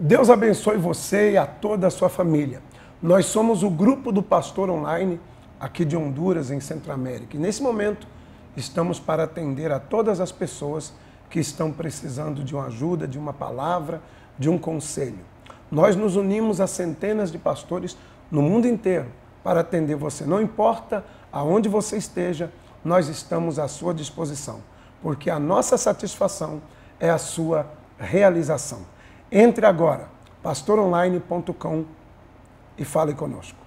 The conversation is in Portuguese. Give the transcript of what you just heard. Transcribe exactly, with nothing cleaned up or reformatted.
Deus abençoe você e a toda a sua família. Nós somos o grupo do Pastor Online aqui de Honduras, em Centro-América. E nesse momento estamos para atender a todas as pessoas que estão precisando de uma ajuda, de uma palavra, de um conselho. Nós nos unimos a centenas de pastores no mundo inteiro para atender você. Não importa aonde você esteja, nós estamos à sua disposição, porque a nossa satisfação é a sua realização. Entre agora, pastor online ponto com e fale conosco.